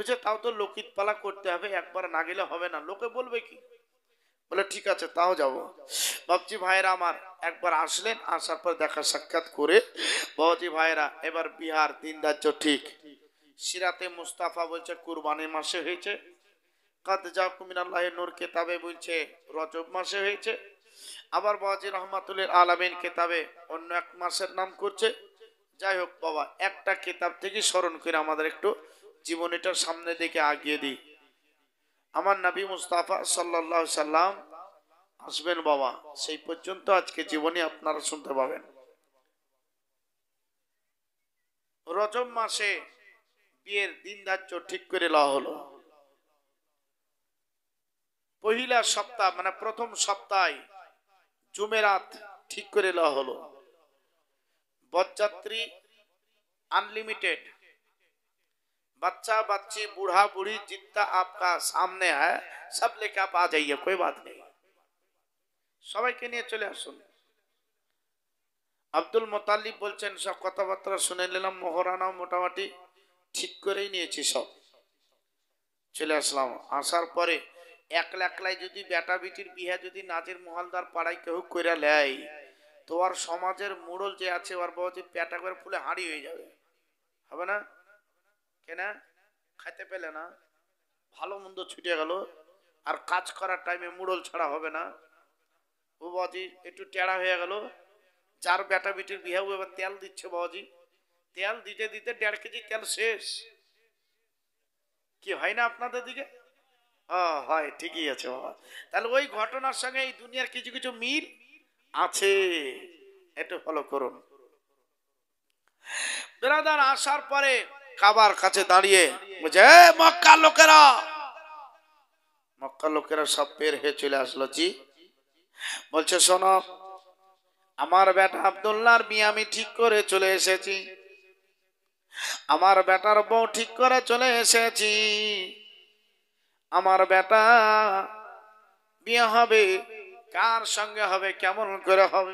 বুঝে তাও তো লোকিত পালা করতে হবে, একবার না গেলে হবে না, লোকে বলবে কি। বলে ঠিক আছে তাও যাব। বাবজি ভাইরা আমার একবার আসলেন, আসার পর দেখা সাক্ষাৎ করে বাবাজি ভাইরা এবার বিহার দিন ধার্য ঠিক। সিরাতে মুস্তাফা বলছে কুরবানির মাসে হয়েছে, কাদ জাকুম মিনাল্লাহি নূর কিতাবে বলছে রজব মাসে হয়েছে, আবার বাবাজি রহমাতুল্লিল আলামিন কিতাবে অন্য এক মাসের নাম করছে। যাই হোক বাবা, একটা কিতাব থেকে স্মরণ করে আমাদের একটু জীবনীটার সামনে দিকে আগিয়ে দিই। আমার নবী মুস্তাফা সাল্লাল্লাহু আলাইহি সাল্লাম আসবেন বাবা, সেই পর্যন্ত আজকে জীবনী আপনারা শুনতে পাবেন। রজব মাসে বিয়ের দিন ধার্য ঠিক করে লওয়া হলো। পহিলা সপ্তাহ মানে প্রথম সপ্তাহে জুমেরাত ঠিক করে লওয়া হলো। বরযাত্রী अनलिमिटेड, बच्चा बच्ची बूढ़ा बूढ़ी जितना आपका सामने है सब लेके आप आ जाइए, कोई बात नहीं, সবাইকে নিয়ে চলে আসুন। আব্দুল মুতাল্লিব বলছেন সব কথাবার্তা শুনে নিলাম, মোহরানাও মোটামুটি ঠিক করেই নিয়েছি, সব চলে আসলাম। আসার পরে একলা একলাই যদি বেটা বিটির বিয়ে যদি নাজির মহালদার পাড়ায় কেউ করে লেয় তো আর সমাজের মোড়ল যে আছে ওর বাবাজি পেটা করে ফুলে হাঁড়ি হয়ে যাবে, হবে না? কেনা খাইতে পেলে না, ভালো মন্দ ছুটে গেল, আর কাজ করার টাইমে মোড়ল ছাড়া হবে না। ও বাবাজি একটু টেড়া হয়ে গেল, যার বেটা বিটির বিয়ে এবার তেল দিচ্ছে বাবাজি, তেল দিতে দিতে 1.5 কেজি তেল শেষ। কি হয় না আপনাদের দিকে? হয়, ঠিকই আছে বাবা। তাহলে ওই ঘটনার সঙ্গে এই দুনিয়ার কিছু কিছু মিল আছে, একটু ফলো করুন। ব্রাদার আসার পরে কাবার কাছে দাঁড়িয়ে বুঝে মক্কা লোকেরা সব বের হয়ে চলে আসলো। জি বলছে শোনো, আমার বেটা আব্দুল্লাহর বিয়ে আমি ঠিক করে চলে এসেছি, আমার বেটার বউ ঠিক করে চলে এসেছি, আমার বেটা বিয়ে হবে, কার সঙ্গে হবে, কেমন করে হবে?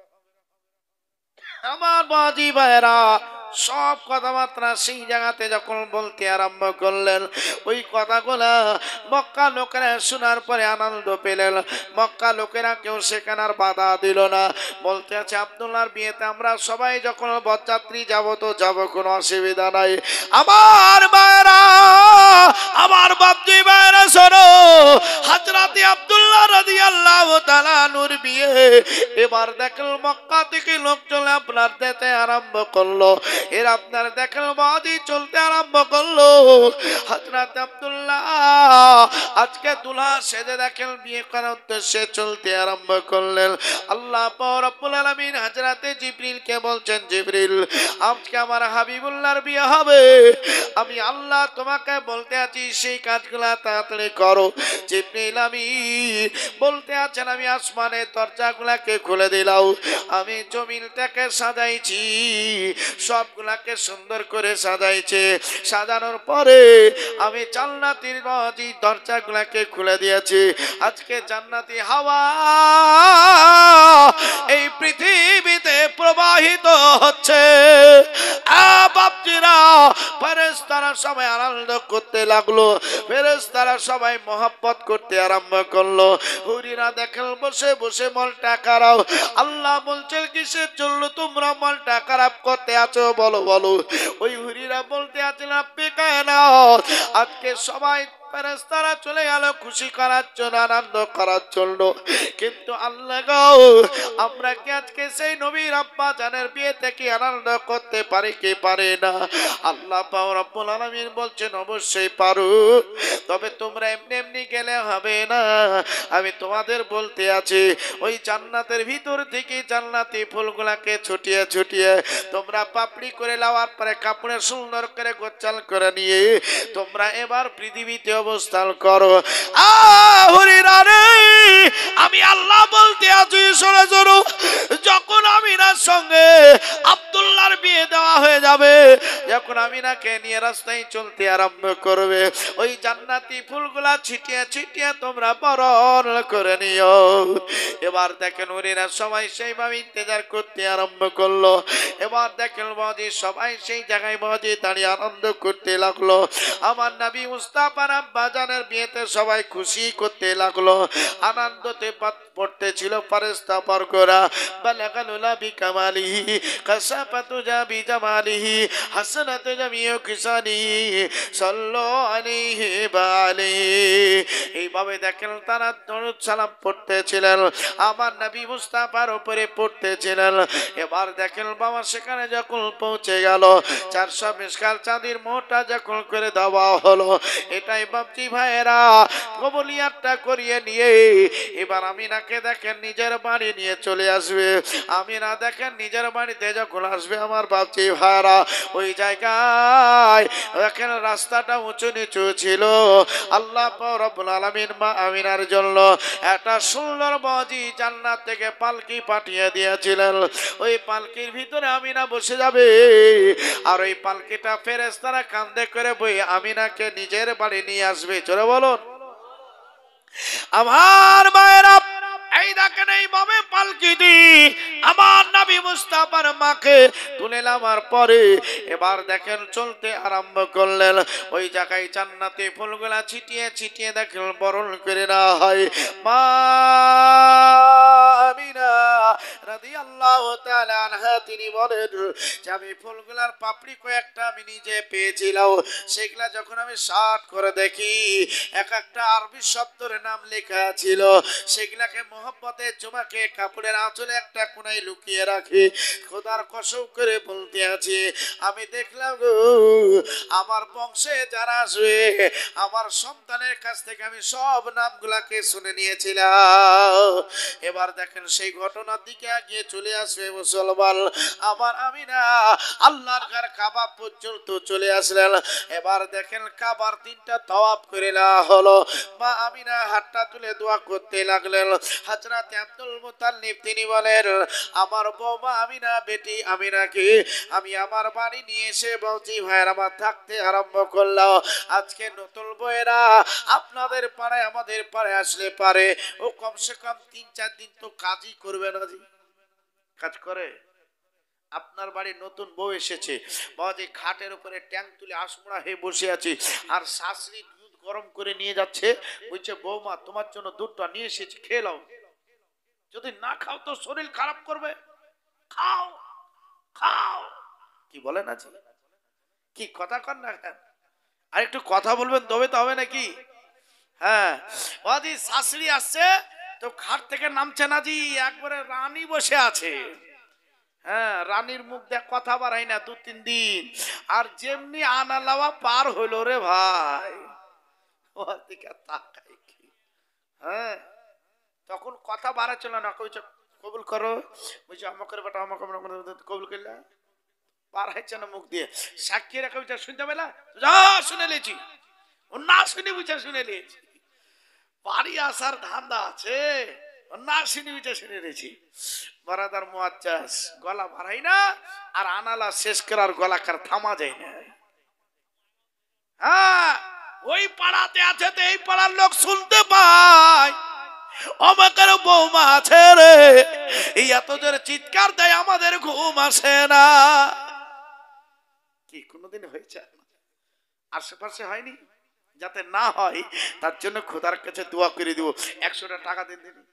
আমার বাজি ভাইরা সব কথাবার্তা সেই জায়গাতে যখন বলতে আরম্ভ করলেন, ওই কথাগুলা মক্কা লোকেরা শোনার পরে আনন্দ পেলেন। মক্কা লোকেরা কেউ সেখানে আর বাধা দিল না, বলতে আছে আব্দুল্লাহর বিয়েতে আমরা সবাই যখন বরযাত্রী যাব তো যাব, কোনো অসুবিধা নাই। আমার ভাইরা, আমার বাপজি ভাইরা শোনো, হযরত আব্দুল্লাহ রাদিয়াল্লাহু তাআলা নূর বিয়ে এবার দেখল মক্কা থেকে লোক চলে আপনার যেতে আরম্ভ করলো, এর আপনার দেখল বাদি চলতে আরম্ভ করলো। হযরত আব্দুল্লাহ আজকে দুলহা সেজে দেখেন বিয়ে করার উদ্দেশ্যে চলতে আরম্ভ করলেন। আল্লাহ পাক রব্বুল আলামিন হযরতে জিবরিলকে বলছেন, জিবরিল আজকে আমার হাবিবুল্লাহর বিয়ে হবে, আমি আল্লাহ তোমাকে বলতে আছি সেই কাজগুলা তাড়াতাড়ি করো। জিবরিল আমি বলতে আছেন আমি আসমানের দরজাগুলাকে খুলে দিলাম, আমি জমিনটাকে সাজাইছি, সবগুলাকে সুন্দর করে সাজাইছে, সাজানোর পরে আমি জান্নাতের দরজাগুলাকে খুলে দিয়েছি। আজকে জান্নাতি হাওয়া এই পৃথিবীতে প্রবাহিত হচ্ছে। বাপজিরা ফেরেশতারা সবাই আনন্দ করতে লাগলো, ফেরেশতারা সবাই মহব্বত করতে আরম্ভ করলো। হুরিরা দেখেন বসে বসে মনটা খারাপ। আল্লাহ বলছেন কিসের জন্য তোমরা মনটা খারাপ করতে আছো, বলো বলো। ওই হুরিরা বলতে আছেন আপনি কেন? আজকে সবাই ফেরেশতারা চলে গেল খুশি করার জন্য, আনন্দ করার জন্য, কিন্তু আল্লাহ গো আমরা কি আজকে সেই নবীর আব্বা জানের বিয়েতে কি আনন্দ করতে পারি কি পারে না? আল্লাহ পাক রব্বুল আলামিন বলছেন অবশ্যই পারো, তবে তোমরা এমনি এমনি গেলে হবে না। আমি তোমাদের বলতে আছি ওই জান্নাতের ভিতর থেকে জান্নাতি ফুলগুলাকে ছুটিয়ে ছুটিয়ে তোমরা পাপড়ি করে লাওয়ার পরে কাপড়ে সুন্দর করে গোছাল করে নিয়ে তোমরা এবার পৃথিবীতে অবস্থান করো। হরিরা রে, আমি আল্লাহ বলতে আছি শোনো শোনো, যখন আমিনার সঙ্গে আব্দুল্লাহর বিয়ে দেওয়া হয়ে যাবে, যখন আমিনাকে নিয়ে রাস্তায় চলতে আরম্ভ করবে, ওই জান্নাতি ফুলগুলা ছিটিয়ে ছিটিয়ে তোমরা বরণ করে নিও। এবার দেখেন হরিরা সবাই সেইভাবে ইন্তজার করতে আরম্ভ করলো। এবার দেখেন বাজি সবাই সেই জায়গায় বাজি দাঁড়িয়ে আনন্দ করতে লাগলো। আমার নবী মুস্তাফার আব্বাজানের বিয়েতে সবাই খুশি করতে লাগলো, আনন্দতে পড়তেছিল ফারেস্তা বরকরা। বালাগালুলা বিকামালিহি কাসাফাতু জাবি জামালিহি হাসানাতু জামিউ কিসানিহি সাল্লু আলাইহি ওয়া আলিহি। এইভাবে দেখেন তারা দরুদ সালাম পড়তেছিলেন, আমার নবী মুস্তাফার উপরে পড়তেছিলেন। এবার দেখেন বাবা সেখানে যখন পৌঁছে গেল, 400 মিসকাল চাঁদির মোটা যখন করে দেওয়া হলো, এটাই বাপজি ভাইয়েরা কবুলিয়াতটা করিয়ে নিয়ে এবার আমিনাকে দেখেন নিজের বাড়ি নিয়ে চলে আসবে। আমিনা দেখেন নিজের বাড়িতে যখন আসবে আমার বাপজি ভাইয়েরা, ওই জায়গায় দেখেন রাস্তাটা উঁচু নিচু ছিল। আল্লাহ রব্বুল আলামিন মা আমিনার জন্য একটা সুন্দর বাজি জান্নাত থেকে পালকি পাঠিয়ে দিয়েছিলেন। ওই পালকির ভিতরে আমিনা বসে যাবে, আর ওই পালকিটা ফেরেশতারা কাঁধে করে বই আমিনাকে নিজের বাড়ি নিয়ে আসবে। চলে বলুন আমার মায়েরা, এই দেখেন এইভাবে পালকি দি আমার নবী মুস্তাফার মাকে তুলে নামার পরে এবার দেখেন চলতে আরম্ভ করলেন। ওই জায়গায় জান্নাতে ফুলগুলা ছিটিয়ে ছিটিয়ে দেখেন বরণ করে না হয় মা আমিনা রাদিয়াল্লাহু তাআলা আনহা। তিনি বলেন যে আমি ফুলগুলার পাপড়ি কয়েকটা আমি নিজে পেয়েছিলাম, সেগুলা যখন আমি শার্ট করে দেখি এক একটা আরবি শব্দের নাম লেখা ছিল, সেগুলাকে মোহব্বতে চুমাকে কাপড়ের আঁচলে একটা কোনায় লুকিয়ে রাখি। খোদার কসম করে বলতে আছি, আমি দেখলাম গো আমার বংশে যারা আসবে আমার সন্তানের কাছ থেকে আমি সব নামগুলাকে শুনে নিয়েছিলাম। এবার দেখেন সেই ঘটনার দিকে গিয়ে চলে আসবে মুসলমান। আমার আমিনা আল্লাহর ঘর কাবা পর্যন্ত চলে আসলেন। এবার দেখেন কাবার 3টা তাওয়াফ করে নেওয়া হলো। মা আমিনা হাতটা তুলে দোয়া করতে লাগলেন। হযরত আব্দুল মুত্তালিব তিনি বলেন আমার বৌমা আমিনা বেটি আমিনাকে আমি আমার বাড়ি নিয়ে এসে বলছি ভাইয়ের আমার থাকতে আরম্ভ করলাম। আজকে নতুন বউয়েরা আপনাদের পাড়ায় আমাদের পাড়ায় আসলে পারে ও কমসে কম 3-4 দিন তো কাজই করবে না। জি কাজ করে। আপনার বাড়ি নতুন বউ এসেছে, বাবাজি খাটের উপরে ট্যাঙ্ক তুলে আসমুড়া হয়ে বসে আছি, আর শাশুড়ি দুধ গরম করে নিয়ে যাচ্ছে, বলছে বৌমা তোমার জন্য দুধটা নিয়ে এসেছি খেয়ে নাও, যদি না খাও তো শরীর খারাপ করবে, খাও খাও। কি বলেন আছে কি কথা কর না, আর একটু কথা বলবেন তবে তো হবে নাকি। হ্যাঁ বাবাজি শাশুড়ি আসছে তো খাট থেকে নামছে না জি, একবারে রানী বসে আছে। হ্যাঁ রানীর মুখ দেখ কথা বাড়াই না 2-3 দিন, আর যেমনি আনা লাওয়া পার হইল রে ভাই, হ্যাঁ তখন কথা বাড়াচ্ছিল না, কইছে কবুল করো, বুঝছো আমাকে বেটা আমাকে কবুল করলা, পার হচ্ছে না মুখ দিয়ে। সাক্ষী রেখে বুঝা শুনতে পেলা, যা শুনে লিয়েছি, ও না শুনে বুঝা শুনে লিয়েছি, বাড়ি আসার ধান্দা আছে, না শুনে বুঝা শুনে নিয়েছি। বারাদার মুআজ্জাজ গলা বাড়াই না, আর আনালা শেষ করার গলা কার থামা যায় না। হ্যাঁ ওই পাড়াতে আছে তো এই পাড়ার লোক শুনতে পায় আমাদের বৌমা আছে রে, এই এত জোরে চিৎকার দেয় আমাদের ঘুম আসে না। কি কোনোদিন হয়েছে? আশেপাশে হয়নি, যাতে না হয় তার জন্য খোদার কাছে দোয়া করে দিব, 100টা টাকা দিন দিন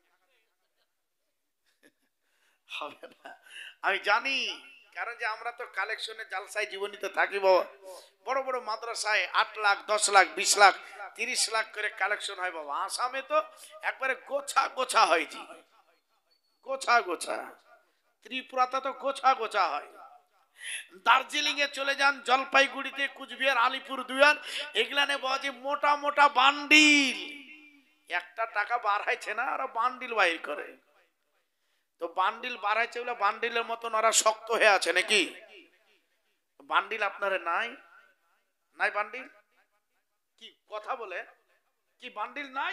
হবে না। আমি জানি, কারণ যে আমরা তো কালেকশনে জালসায় জীবনীতে থাকি বাবা, বড় বড় মাদ্রাসায় 8 লাখ 10 লাখ 20 লাখ 30 লাখ করে কালেকশন হয় বাবা। আসামে তো একবারে গোছা গোছা হয় জি, গোছা গোছা। ত্রিপুরাতে তো গোছা গোছা হয়। দার্জিলিং এ চলে যান, জলপাইগুড়িতে, কুচবিহার, আলিপুর দুয়ার, এগুলানে বাজে মোটা মোটা বান্ডিল, একটা টাকা বার হয়েছে না আর বান্ডিল বাইর করে। তো বান্ডিল বার হয়েছে বলে বান্ডিলের মতন ওরা শক্ত হয়ে আছে নাকি? বান্ডিল আপনার নাই নাই বান্ডিল কি কথা বলে কি বান্ডিল নাই?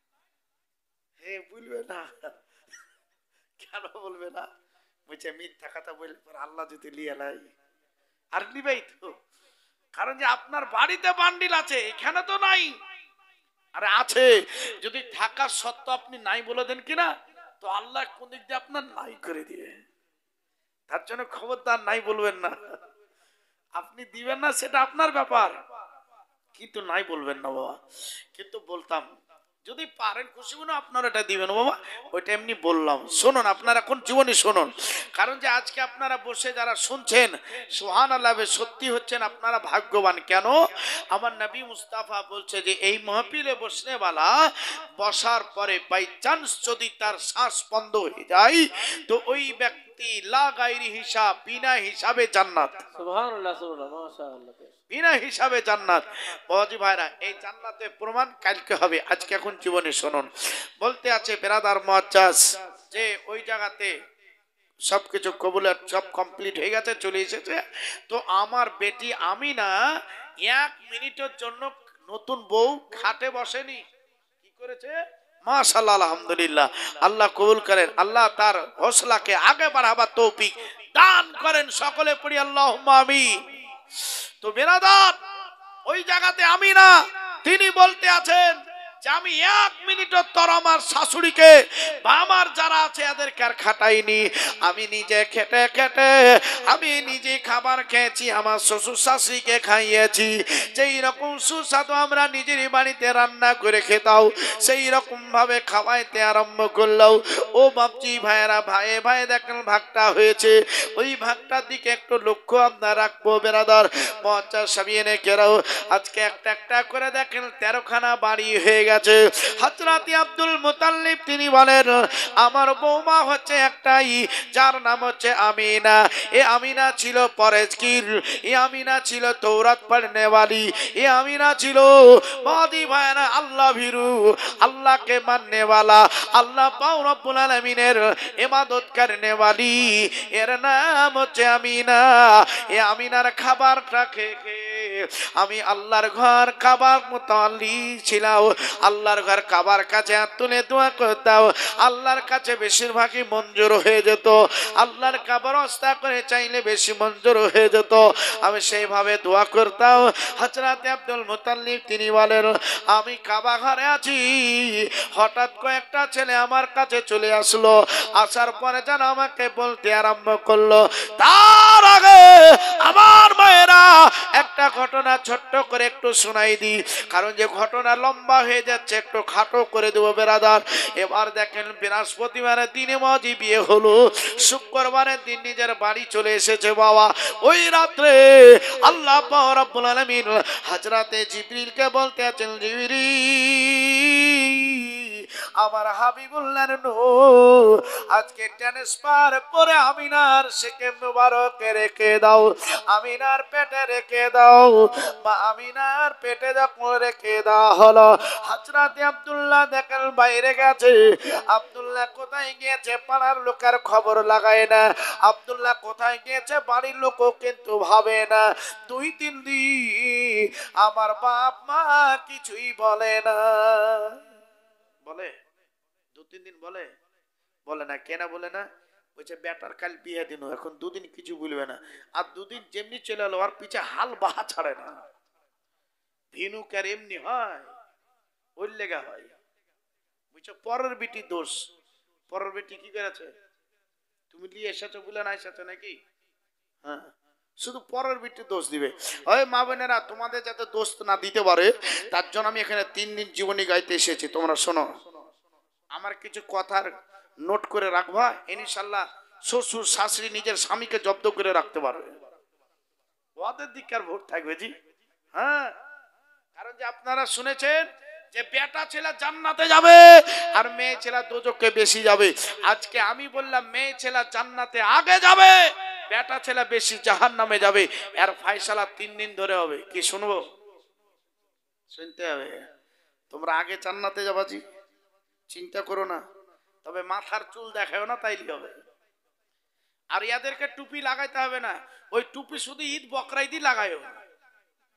হে বলবে না, কেন বলবে না? বলছে মিথ্যা কথা বললে পর আল্লাহ যদি লিয়ে লাই আর নিবেই তো, কারণ যে আপনার বাড়িতে বান্ডিল আছে, এখানে তো নাই। আরে আছে, যদি থাকা সত্ত্বেও আপনি নাই বলে দেন কিনা, তো আল্লাহ কোন দিক দিয়ে আপনার নাই করে দিয়ে। তার জন্য খবরদার নাই বলবেন না। আপনি দিবেন না সেটা আপনার ব্যাপার, কিন্তু নাই বলবেন না বাবা। কিন্তু বলতাম যদি পারেন খুশি মনে আপনারা এটা দিবেন বাবা, ওইটা এমনি বললাম। শুনুন আপনারা এখন জীবনী শুনুন, কারণ যে আজকে আপনারা বসে যারা শুনছেন সুবহানাল্লাহ, সত্যি হচ্ছেন আপনারা ভাগ্যবান। কেন? আমার নবী মুস্তাফা বলছে যে এই মাহফিলে বসনে वाला বসার পরে বাই চান্স যদি তার শ্বাস বন্ধ হয়ে যায়, তো ওই ব্যক্তি লা গায়রি হিসাব, বিনা হিসাবে জান্নাত। সুবহানাল্লাহ, সুবহানাল্লাহ, মাশাআল্লাহ, বিনা হিসাবে জান্নাত। বাবাজি ভাইরা, এই জান্নাতের প্রমাণ কালকে হবে, আজকে এখন জীবনে শুনুন। বলতে আছে বেরাদার মুআজ্জাজ, যে ওই জায়গাতে সবকিছু কবুলের সব কমপ্লিট হয়ে গেছে, চলে এসেছে। তো আমার বেটি আমিনা 1 মিনিটের জন্য নতুন বউ খাটে বসেনি, কি করেছে? মাশাআল্লাহ, আলহামদুলিল্লাহ। আল্লাহ কবুল করেন, আল্লাহ তার হৌসলাকে আগে বাড়াবার তৌফিক দান করেন। সকলে পড়ি আল্লাহুম্মা আমিন। তো বেরাদার, ওই জায়গাতে আমিনা তিনি বলতে আছেন যে আমি 1 মিনিটের তর আমার শাশুড়িকে বা আমার যারা আছে এদেরকে আর খাটাইনি, আমি নিজে খেটে খেটে আমি নিজে খাবার খেয়েছি, আমার শ্বশুর শাশুড়িকে খাইয়েছি। যেই রকম সুস্বাদু আমরা নিজের বাড়িতে রান্না করে খেতাও, সেই রকম ভাবে খাওয়াইতে আরম্ভ করলাম। ও বাপজি ভাইয়েরা, ভাইয়ে ভাই দেখেন ভাগটা হয়েছে, ওই ভাগটার দিকে একটু লক্ষ্য আপনার রাখবো বেরাদার। মুআজ্জাজ সাবিয়েনে কেরাও, আজকে একটা একটা করে দেখেন 13খানা বাড়ি হয়ে গেছে। হযরত আব্দুল মুতাল্লিব তিনি বলেন আমার বৌমা হচ্ছে একটাই, যার নাম হচ্ছে আমিনা। এ আমিনা ছিল পরেজগির, এ আমিনা ছিল তৌরাত পড়নে वाली, এ আমিনা ছিল বাদি ভাইরা আল্লাহ ভীরু, আল্লাহকে মাননে वाला, আল্লাহ পাক রব্বুল আলামিনের ইবাদত করনে वाली। এর নাম হচ্ছে আমিনা। এ আমিনার খাবারটা খেয়ে আমি আল্লাহর ঘর কাবার মুতাল্লি ছিলাম। আল্লাহর ঘর কাবার কাছে হাত তুলে দোয়া করতাম, আল্লাহর কাছে বেশিরভাগই মঞ্জুর হয়ে যেত। আল্লাহর কাবার অবস্থা করে চাইলে বেশি মঞ্জুর হয়ে যেত, আমি সেইভাবে দোয়া করতাম। হযরত আব্দুল মুতাল্লিব তিনি বলেন আমি কাবা ঘরে আছি, হঠাৎ কয়েকটা ছেলে আমার কাছে চলে আসলো। আসার পরে যেন আমাকে বলতে আরম্ভ করলো। তার আগে আমার মায়েরা একটা ঘটনা ছোট্ট করে একটু শোনাই দিই, কারণ যে ঘটনা লম্বা হয়ে যাচ্ছে, একটু খাটো করে দেবো বেরাদার। এবার দেখেন বৃহস্পতিবারের দিনে মাঝি বিয়ে হলো, শুক্রবারের দিন নিজের বাড়ি চলে এসেছে বাবা। ওই রাত্রে আল্লাহ পাক রব্বুল আলামিন হযরতে জিবরিলকে বলতে আছেন জিবরিল আমার হাবিবুল্লাহর নূর আজকে ট্রান্সফার করে আমিনার শেকে মুবারকে রেখে দাও, আমিনার পেটে রেখে দাও। মা আমিনার পেটে যখন রেখে দেওয়া হলো, হযরত আব্দুল্লাহ দেখেন বাইরে গেছে। আব্দুল্লাহ কোথায় গিয়েছে পাড়ার লোকের খবর লাগায় না, আব্দুল্লাহ কোথায় গিয়েছে বাড়ির লোকও কিন্তু ভাবে না। 2-3 দিন আমার বাপ মা কিছুই বলে না। বলে 2-3 দিন বলে? বলে না। কেন বলে না? বলছে বেটার কাল বিয়ে দিন, এখন 2 দিন কিছু বলবে না। আর 2 দিন যেমনি চলে এলো, আর পিছে হাল বাহা ছাড়ে না। ভিনুকার এমনি হয়, ওই লেগা হয়। বুঝছো, পরের বেটি দোষ। পরের বেটি কি করেছে? তুমি নিয়ে এসেছো বলে না এসেছো নাকি? হ্যাঁ, শুধু পরের বেটি দোষ দিবে। ওই মা বোনেরা, তোমাদের যাতে দোষ না দিতে পারে তার জন্য আমি এখানে 3 দিন জীবনী গাইতে এসেছি। তোমরা শোনো, আমার কিছু কথার নোট করে রাখবা, ইনশাআল্লাহ শ্বশুর শাশুড়ি নিজের স্বামীকে জব্দ করে রাখতে পারবে। ওদের দিকে আর ভোট থাকবে জি। হ্যাঁ, কারণ যে আপনারা শুনেছেন যে বেটা ছেলে জান্নাতে যাবে আর মেয়ে ছেলে দোজখে বেশি যাবে। আজকে আমি বললাম মেয়ে ছেলে জান্নাতে আগে যাবে, বেটা ছেলে বেশি জাহান্নামে যাবে। এর ফয়সালা 3 দিন ধরে হবে। কি শুনবো? শুনতে হবে। তোমরা আগে জান্নাতে যাবা জি, চিন্তা করো না। তবে মাথার চুল দেখাও না, তাইলে হবে। আর ইয়াদেরকে টুপি লাগাইতে হবে না, ওই টুপি শুধু ঈদ বকরা ঈদই লাগায়ও।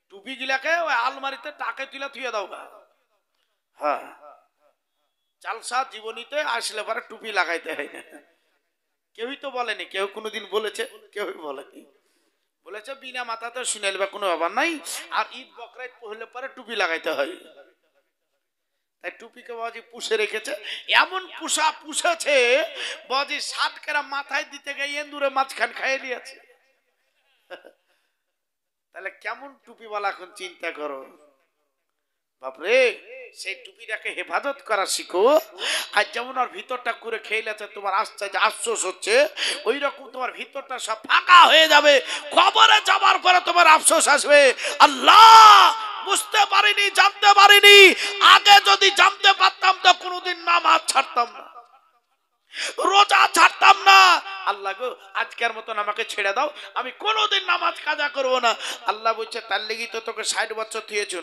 টুপি গিলাকে ওই আলমারিতে টাকে তুলে থুয়ে দাও গা। হ্যাঁ, জালসা জীবনীতে আসলে পরে টুপি লাগাইতে হয় না। কেউই তো বলেনি, কেউ কোনোদিন বলেছে? কেউই বলেনি। বলেছে বিনা মাথাতে শুনে নেবে, কোনো ব্যাপার নাই। আর ঈদ বকরাইদ পড়লে পরে টুপি লাগাইতে হয়। তাই টুপিকে বাজি পুষে রেখেছে, এমন পুষেছে বাজি 60 কেরা মাথায় দিতে গিয়ে এন্দুরে মাঝখান খাইয়ে নিয়েছে। তাহলে কেমন টুপিওয়ালা এখন চিন্তা করো বাপরে। সেই টুপিটাকে হেফাজত করা শিখো। আর যেমন ওর ভিতরটা করে খেয়েছে তোমার আফসোস হচ্ছে, ওই রকম তোমার ভিতরটা সব ফাঁকা হয়ে যাবে। খবরে যাবার পরে তোমার আফসোস আসবে, আল্লাহ বুঝতে পারিনি, জানতে পারিনি। আগে যদি জানতে পারতাম তো কোনোদিন নামাজ ছাড়তাম না, রোজা ছাড়তাম না। আল্লাহ গো, আজকের মতন আমাকে ছেড়ে দাও, আমি কোনোদিন নামাজ কাজা করবো না। আল্লাহ বলছে তার লেগেই তো তোকে 60 বছর থুয়েছো,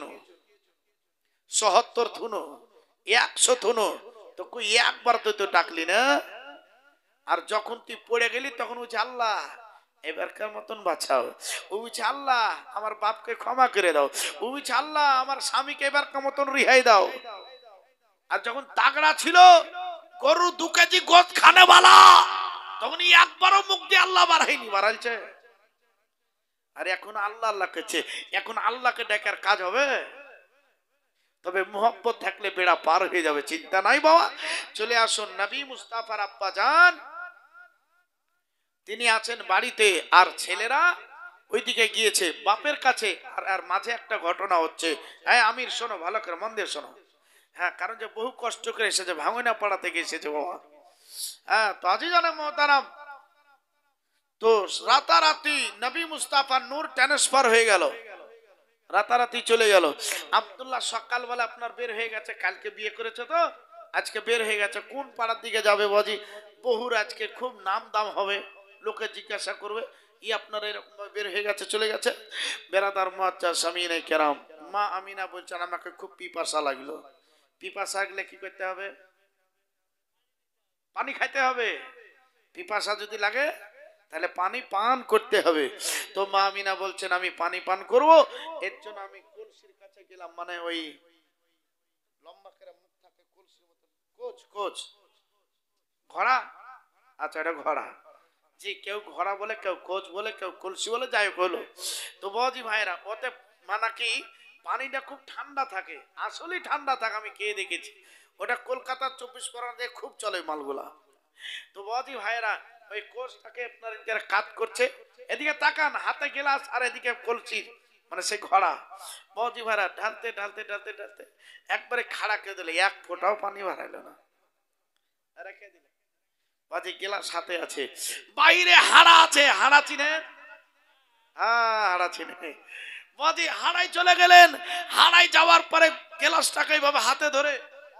৭০ থুনো, 100 থুনো, তো কই একবার তো ডাকলি না। আর যখন তুই পড়ে গেলি তখন বলছে আল্লাহ এবারকার মতন বাঁচাও। ও বলছে আল্লাহ আমার বাপকে ক্ষমা করে দাও। ও বলছে আল্লাহ আমার স্বামীকে এবারকার মতন রিহাই দাও। আর যখন তাগড়া ছিল, গরু 2 কেজি গোদ খানে বালা, তখন একবারও মুখ দিয়ে আল্লাহ বাড়াইনি, বাড়াইছে। আর এখন আল্লাহ আল্লাহ করছে, এখন আল্লাহকে ডাকার কাজ হবে? তবে মোহব্বত থাকলে বেড়া পার হয়ে যাবে, চিন্তা নাই বাবা। চলে আসুন নবী মুস্তাফার আব্বা জান, তিনি আছেন বাড়িতে, আর ছেলেরা ওইদিকে গিয়েছে বাপের কাছে। আর মাঝে একটা ঘটনা হচ্ছে। হ্যাঁ আমির শোনো, ভালো করে মন দিয়ে শোনো। হ্যাঁ, কারণ যে বহু কষ্ট করে এসেছে, ভাঙনা পাড়া থেকে এসেছে বাবা। হ্যাঁ, তো আজি জানে মোহতারাম, তো রাতারাতি নবী মুস্তাফার নূর ট্রান্সফার হয়ে গেল, রাতারাতি চলে গেল। আব্দুল্লাহ সকালবেলা আপনার বের হয়ে গেছে, কালকে বিয়ে করেছে তো আজকে বের হয়ে গেছে। কোন পাড়ার দিকে যাবে বাজি? বহুর আজকে খুব নাম দাম হবে, লোকে জিজ্ঞাসা করবে ই আপনার এরকম বের হয়ে গেছে, চলে গেছে। বেরাদার মুআজ্জাজ সামিনে কেরাম, মা আমিনা বলছেন আমাকে খুব পিপাসা লাগলো। পিপাসা লাগলে কি করতে হবে? পানি খাইতে হবে। পিপাসা যদি লাগে তাহলে পানি পান করতে হবে। তো মা আমিনা বলছেন আমি পানি পান করব, এর জন্য আমি কলসির কাছে গেলাম। মানে ওই লম্বা করে মুখ থাকে কলসির মতো, কোচ কোচ ঘোড়া, আচ্ছা এটা ঘোড়া, জি কেউ ঘোড়া বলে, কেউ কোচ বলে, কেউ কলসি বলে, যাই হোক হলো। তো বাবাজি ভাইরা, ওতে মানে কি পানিটা খুব ঠান্ডা থাকে, আসলেই ঠান্ডা থাকে, আমি খেয়ে দেখেছি। ওটা কলকাতার 24 পরগনা দিয়ে খুব চলে মালগুলা। তো বাবাজি ভাইরা, ওই কোচটাকে আপনার কাজ করছে, এদিকে তাকান, হাতে গ্লাস আর এদিকে কলসি, মানে সেই ঘোড়া। বাবাজি ভাইরা ঢালতে ঢালতে ঢালতে ঢালতে একবারে খাড়া করে দিলে, 1 ফোঁটাও পানি বাড়াইলো না, রেখে দিলে। বাজি গ্লাস হাতে আছে, বাইরে হাড়া আছে, হাড়া চিনে? হ্যাঁ হাড়া চিনে। বাজি হাড়াই চলে গেলেন, হাড়াই যাওয়ার পরে গ্লাসটাকে এইভাবে হাতে ধরে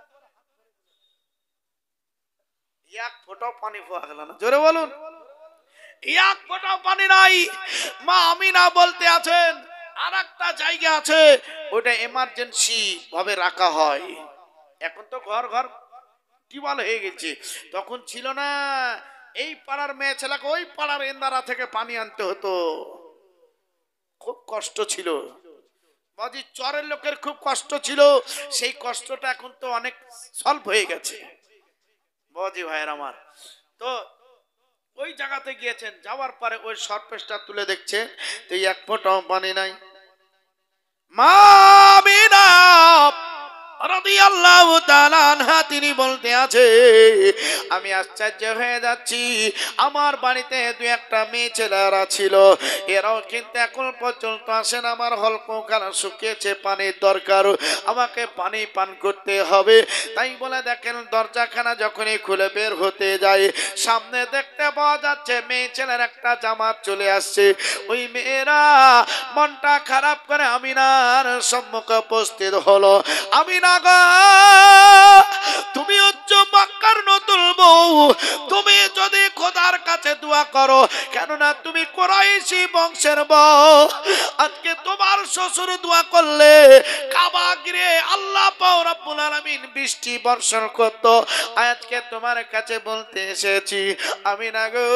1 ফোঁটাও পানি পাওয়া গেল না। জোরে বলুন, 1 ফোঁটাও পানি নাই। মা আমিনা বলতে আছেন আর একটা জায়গা আছে, ওটা এমার্জেন্সি ভাবে রাখা হয়। এখন তো ঘর ঘর টিউবওয়েল হয়ে গেছে, তখন ছিল না। এই পাড়ার মেয়ে ছেলেকে ওই পাড়ার এন্দারা থেকে পানি আনতে হতো, খুব কষ্ট ছিল। বাজি চরের লোকের খুব কষ্ট ছিল, সেই কষ্টটা এখন তো অনেক সলভ হয়ে গেছে বাজি ভাইয়ের আমার। তো ওই জায়গাতে গিয়েছেন, যাওয়ার পরে ওই সরপেশটা তুলে দেখছে তো 1 ফোঁটাও পানি নাই। মা আমিনা রাদিয়াল্লাহু তাআলা আনহা তিনি বলতে আছে, আমি আশ্চর্য হয়ে যাচ্ছি, আমার বাড়িতে 2-1টা মেয়ে ছেলেরা ছিল, এরাও কিন্তু এখন পর্যন্ত আসেন। আমার হলকখানা শুকিয়েছে, পানির দরকার, আমাকে পানি পান করতে হবে। তাই বলে দেখেন দরজাখানা যখনই খুলে বের হতে যায়, সামনে দেখতে পাওয়া যাচ্ছে মেয়ে ছেলের একটা জামাত চলে আসছে। ওই মেয়েরা মনটা খারাপ করে আমিনার সম্মুখে উপস্থিত হলো। আমিনা গো, তুমি ভাবছ মক্কার নতুন বউ, তুমি যদি খোদার কাছে দোয়া করো, কেননা তুমি কুরাইশি বংশের বউ, আজকে তোমার শ্বশুর দোয়া করলে কাবা গিরে আল্লাহ পাক রব্বুল আলামিন বৃষ্টি বর্ষণ করত। আজকে তোমার কাছে বলতে এসেছি আমি না গো,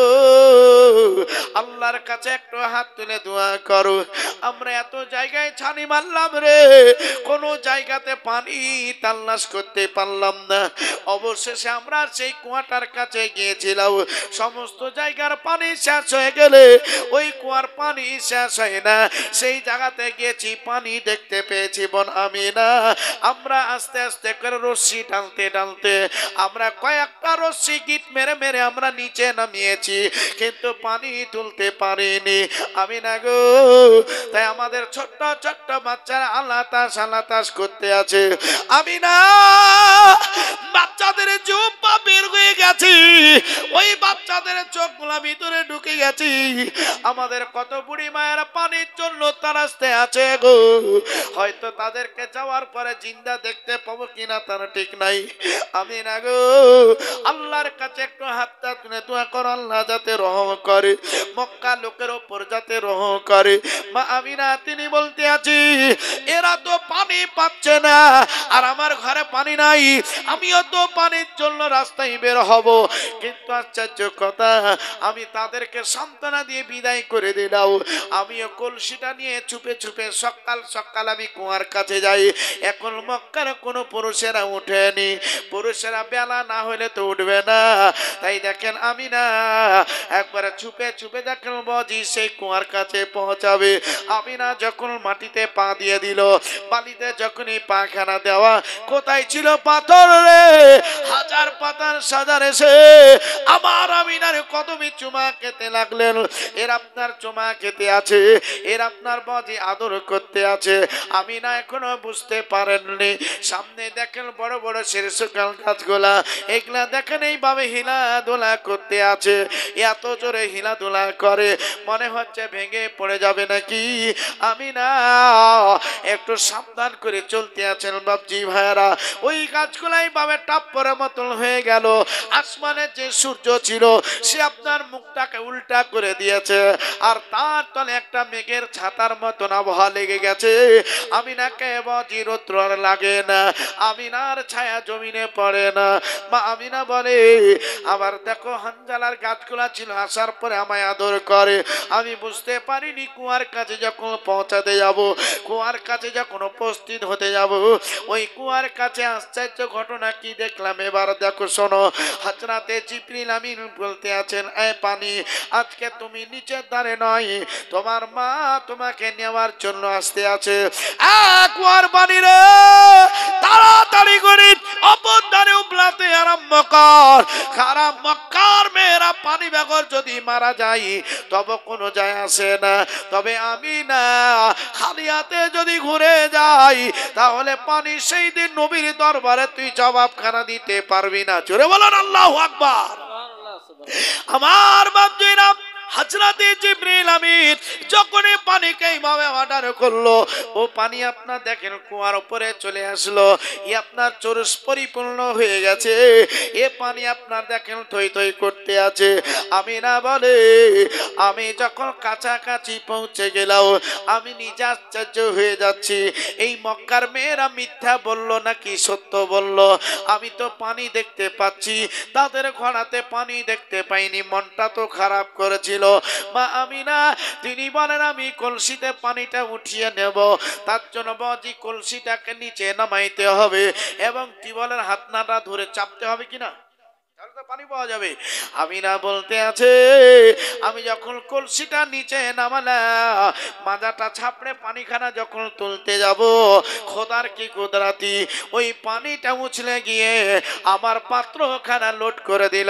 আল্লাহর কাছে একটু হাত তুলে দোয়া করো। আমরা এত জায়গায় ছানি মারলাম রে, কোন জায়গাতে পানি তালাশ করতে পারলাম না। অবশেষে আমরা সেই কুয়াটার কাছে গিয়েছিলাম, সমস্ত জায়গার পানি শেষ হয়ে গেলে ওই কুয়ার পানি শেষ হয় না, সেই জায়গাতে গিয়েছি, পানি দেখতে পেয়েছি বোন আমিনা। আমরা আস্তে আস্তে করে রশ্মি টানতে টানতে আমরা কয়েকটা রশ্মি গিট মেরে মেরে আমরা নিচে নামিয়েছি, কিন্তু পানি তুলতে পারিনি আমি না গো। তাই আমাদের ছোট্ট ছোট্ট বাচ্চারা আল্লাহ তাস করতে আছে আমি না, বাচ্চাদের চোখ পা বের হয়ে গেছে, ওই বাচ্চাদের চোখগুলা ভিতরে ঢুকে গেছে। আমাদের কত বুড়ি মায়েরা পানির জন্য তারাস্তে আছে গো, হয়তো তাদেরকে যাওয়ার পরে জিন্দা দেখতে পাবো কিনা তার ঠিক নাই আমি না গো। আল্লাহর কাছে একটু হাতটা তুলে দোয়া করো, আল্লাহ যাতে রহম করে, মক্কা লোকের ওপর যাতে রহম করে। মা আমিনা তিনি বলতে আছি এরা তো পানি পাচ্ছে না, আর আমার ঘরে পানি নাই, আমিও তো পানির জন্য রাস্তায় বের হব, কিন্তু আশ্চর্য কথা আমি তাদেরকে সান্ত্বনা দিয়ে বিদায় করে দিলাম। আমিও কলসিটা নিয়ে চুপে চুপে সকাল সকাল আমি কুয়ার কাছে যাই। এখন মক্কার কোনো পুরুষেরা উঠেনি, পুরুষেরা বেলা না হলে তো উঠবে না। তাই দেখেন আমি না একবারে চুপে চুপে দেখেন বাজি সেই কুয়ার কাছে পৌঁছাবে। আমি না যখন মাটিতে পা দিয়ে দিল, বালিতে যখনই পাখানা দেওয়া, কোথায় ছিল পাথর রে, হাজার পাতার সাজার এসে আমার আমিনার কদমে চুমা খেতে লাগলেন। এর আপনার চুমা খেতে আছে, এর আপনার বাজি আদর করতে আছে। আমি না এখনো বুঝতে পারেননি। সামনে দেখেন বড় বড় শিরশুকাল গাছগুলা, এগুলা দেখেন এইভাবে হিলাদোলা করতে আছে, এত জোরে হিলাদোলা করে মনে হচ্ছে ভেঙে পড়ে যাবে নাকি। আমি না একটু সাবধান করে চলতে আছেন বাবজি ভাইয়ারা। ওই গাছগুলাই ভাবে টাপ্পরের মতন হয়ে গেল। আসমানের যে সূর্য ছিল সে আপনার মুখটাকে উল্টা করে দিয়েছে, আর তার তলে একটা মেঘের ছাতার মতন আবহাওয়া লেগে গেছে। আমিনাকে বাজি রৌদ্র লাগে না, আমিনার ছায়া জমিনে পড়ে না। মা আমিনা বলে আবার দেখো হানজালার গাছগুলা ছিল, আসার পরে আমায় আদর করে। আমি বুঝতে পারিনি কুয়ার কাছে যখন পৌঁছাতে যাব, কুয়ার কাছে যখন উপস্থিত হতে যাব, ওই কুয়ার কাছে আশ্চর্য ঘটনা কি দেখলাম এবার দেখো শোনো। হযরতে জিবরিল আমিন বলতে আছেন এ পানি, আজকে তুমি নিচের দ্বারে নয়, তোমার মা তোমাকে নেওয়ার জন্য আসতে আছে। কুয়ার পানি রে, তাড়াতাড়ি করে অপর দ্বারে উবলাতে আরম্ভ কর। খারাপ মক্কার মেয়েরা পানি বেগর যদি মারা যায় তবে কোনো যায় আসে না, তবে আমি না খালি হাতে যদি ঘুরে যাই তাহলে পানি সেই দিন নবীর দরবারে তুই জবাবখানা দিতে পারবি না। জোরে বলেন আল্লাহু আকবার। আমার বাপজিরা হযরতে জিবরিল আমিন যখন পানিকে এইভাবে অর্ডার করলো, ও পানি আপনার দেখেন কুয়ার উপরে চলে আসলো, ই আপনার চরস পরিপূর্ণ হয়ে গেছে। এ পানি আপনার দেখেন থই থই করতে আছে। আমি না বলে আমি যখন কাছাকাছি পৌঁছে গেলাম আমি নিজে আশ্চর্য হয়ে যাচ্ছি, এই মক্কার মেয়েরা মিথ্যা বলল নাকি সত্য বলল। আমি তো পানি দেখতে পাচ্ছি, তাদের ঘোড়াতে পানি দেখতে পাইনি, মনটা তো খারাপ করেছিল। মা আমিনা তিনি বলেন আমি কলসিতে পানিটা উঠিয়ে নেব, তার জন্য বাজি কলসিটাকে নিচে নামাইতে হবে এবং টিউবওয়েলের হাতনাটা ধরে চাপতে হবে কিনা, পানি পাওয়া যাবে। আমিনা বলতে আছে আমি যখন কলসিটা নিচে নামালাম, মাজাটা ছাপড়ে পানিখানা যখন তুলতে যাব, খোদার কি কুদরতি, ওই পানিটা উছলে গিয়ে আমার পাত্রখানা লোড করে দিল।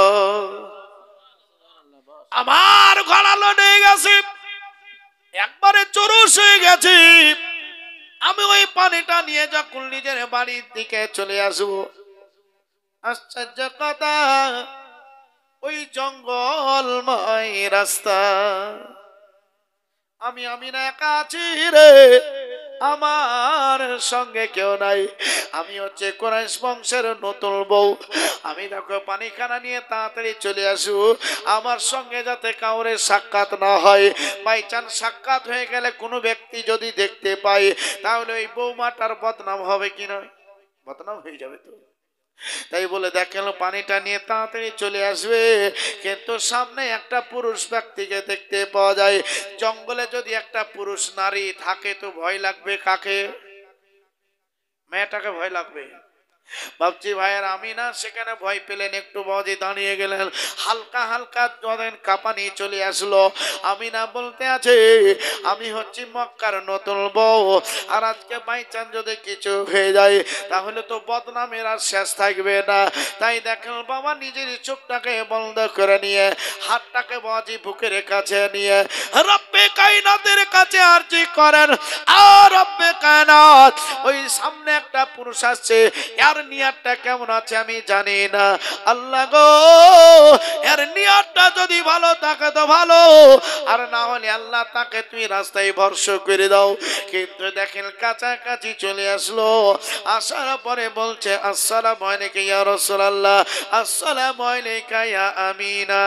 আমার ঘোড়া লোড হয়ে গেছে, একবারে চরস হয়ে গেছে। আমি ওই পানিটা নিয়ে যখন নিজের বাড়ির দিকে চলে আসবো, আশ্চর্য কথা ওই জঙ্গলময় রাস্তা, আমি না একা আছি রে। আমার সঙ্গে কেউ নাই, আমি হচ্ছে কুরাইশ বংশের নতুন বউ, আমি দেখো পানিখানা নিয়ে তাড়াতাড়ি চলে আসু, আমার সঙ্গে যাতে কাউরে সাক্ষাৎ না হয়। বাই চান্স সাক্ষাৎ হয়ে গেলে কোনো ব্যক্তি যদি দেখতে পায় তাহলে ওই বৌমাটার বদনাম হবে কিনা, বদনাম হয়ে যাবে তো। তাই বলে দেখেন পানিটা নিয়ে তাড়াতাড়ি চলে আসবে, কিন্তু সামনে একটা পুরুষ ব্যক্তিকে দেখতে পাওয়া যায়। জঙ্গলে যদি একটা পুরুষ নারী থাকে তো ভয় লাগবে কাকে? মেয়েটাকে ভয় লাগবে। বাবজি ভাইয়ের আমি না সেখানে ভয় পেলেন, একটু বাজে দাঁড়িয়ে গেলেন, হালকা হালকা যখন কাঁপানি চলে আসলো। আমি না বলতে আছে আমি হচ্ছি মক্কার নতুন বউ, আর আজকে বাই চান্স যদি কিছু হয়ে যায় তাহলে তো বদনামের আর শেষ থাকবে না। তাই দেখেন বাবা নিজের চোখটাকে বন্ধ করে নিয়ে হাতটাকে বাজি বুকের কাছে নিয়ে রব্বে কায়নাতের কাছে আরজি করেন, আর রব্বে কায়নাত ওই সামনে একটা পুরুষ আসছে, এর নিয়তটা কেমন আছে আমি জানি না, আল্লাহ গো এর নিয়তটা যদি ভালো থাকে তো ভালো, আর না হলে আল্লাহ তাকে তুমি রাস্তায় ভরসা করে দাও। কিন্তু দেখেন কাছাকাছি চলে আসলো, আসার পরে বলছে আসসালামু আলাইকা ইয়া রাসূলুল্লাহ, আসসালামু আলাইকা ইয়া আমিনা।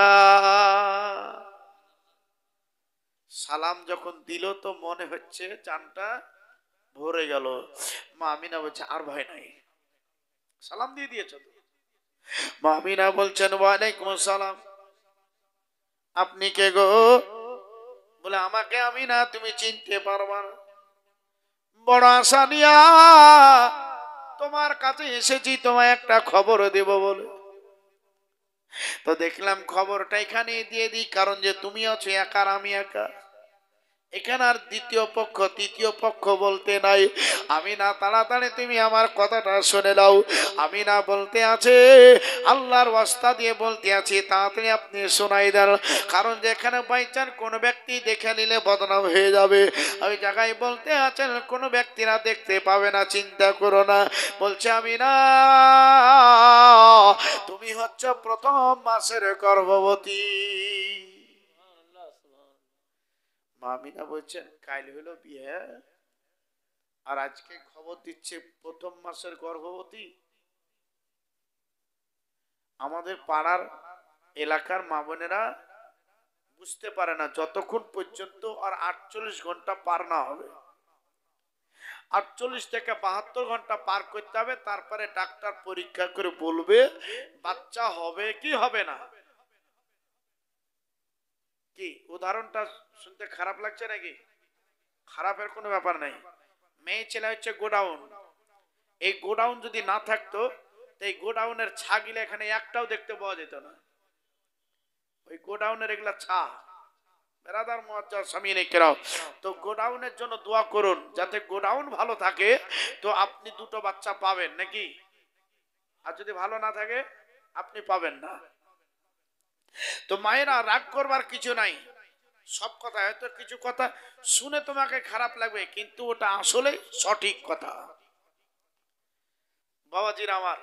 সালাম যখন দিল তো মনে হচ্ছে জানটা ভরে গেল। মা আমিনা বলছে আর ভয় নাই, সালাম দিয়ে দিয়েছো। মা আমিনা বলছেন ওয়ালাইকুম আসসালাম, আপনি কে গো? বলে আমাকে আমিনা তুমি চিনতে পারবা না, বড় আশা নিয়া তোমার কাছে এসেছি তোমায় একটা খবর দেব বলে। তো দেখলাম খবরটা এখানে দিয়ে দিই, কারণ যে তুমি আছো একা আর আমি একা, এখানে আর দ্বিতীয় পক্ষ তৃতীয় পক্ষ বলতে নাই। আমি না তাড়াতাড়ি তুমি আমার কথাটা শুনে নাও। আমি না বলতে আছে আল্লাহর ওয়াস্তা দিয়ে বলতে আছি তাড়াতাড়ি আপনি শোনাই দেন, কারণ যেখানে বাইচান কোনো ব্যক্তি দেখে নিলে বদনাম হয়ে যাবে। ওই জায়গায় বলতে আছেন কোনো ব্যক্তিরা দেখতে পাবে না, চিন্তা করো না। বলছে আমি না তুমি হচ্ছ প্রথম মাসের গর্ভবতী। মামিনা বলছেন কাল হলো বিয়ে আর আজকে খবর দিচ্ছে প্রথম মাসের গর্ভবতী। আমাদের পাড়ার এলাকার মা বোনেরা বুঝতে পারে না যতক্ষণ পর্যন্ত আর 48 ঘন্টা পার না হবে, 48 থেকে 72 ঘন্টা পার করতে হবে, তারপরে ডাক্তার পরীক্ষা করে বলবে বাচ্চা হবে কি হবে না। কি উদাহরণটা শুনতে খারাপ লাগছে নাকি? খারাপের কোনো ব্যাপার নাই। মেয়ে ছেলে হচ্ছে গোডাউন, এই গোডাউন যদি না থাকতো এই গোডাউনের ছাগিলে এখানে একটাও দেখতে পাওয়া যেত না। ওই গোডাউনের এগুলা ছা বেরাদার মুআজ্জাজ সামিনে কেরাম, তো গোডাউনের জন্য দোয়া করুন যাতে গোডাউন ভালো থাকে, তো আপনি দুটো বাচ্চা পাবেন নাকি। আর যদি ভালো না থাকে আপনি পাবেন না। তো মায়েরা রাগ করবার কিছু নাই, সব কথা হয়তো কিছু কথা শুনে তোমাকে খারাপ লাগবে কিন্তু ওটা আসলে সঠিক কথা। বাবাজির আমার,